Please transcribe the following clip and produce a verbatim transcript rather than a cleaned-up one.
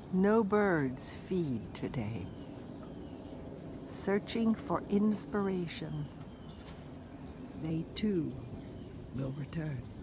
No birds feed today. Searching for inspiration. They too will return.